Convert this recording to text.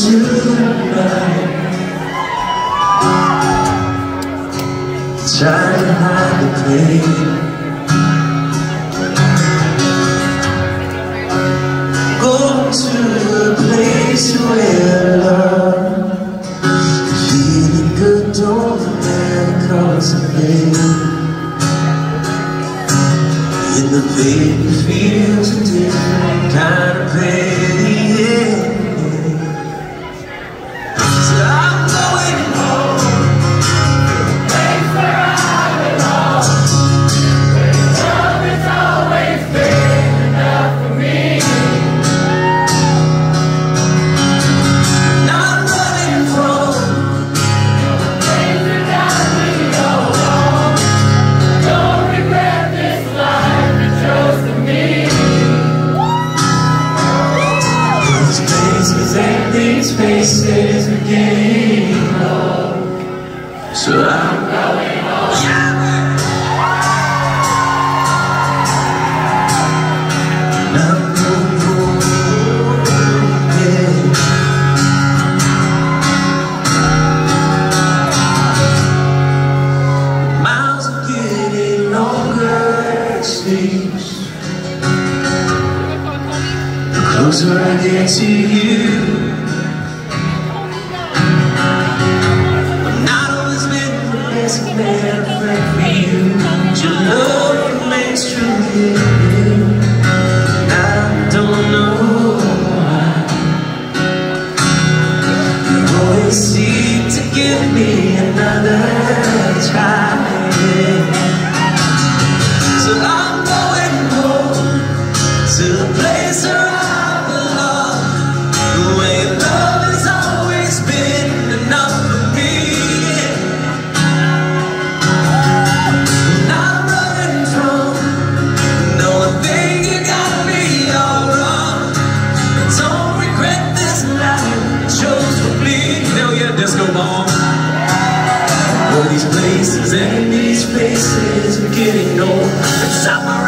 tonight, trying to hide the pain. Go to a place where love, feeling good don't matter cause of pain. In the pain feels a different kind of pain, yeah. So I'm going home, the place where I belong, where love has always been enough for me. Not running from the things that got me all wrong. Don't regret this life you chose for me. These places and these faces are getting old, so I'm going home. I'm going home, yeah. Miles are getting longer, it seems. The closer I get to you, I'm not always been the best man for you. Your love remains true to you. I don't know why you always seem to give me another try. So I'm going home to the place where I belong, where love has always been enough for me. Not running from, no, I think you got me all wrong. Don't regret this life you chose for me. Hell yeah, disco ball. Well, these places and these faces are getting old. It's summer.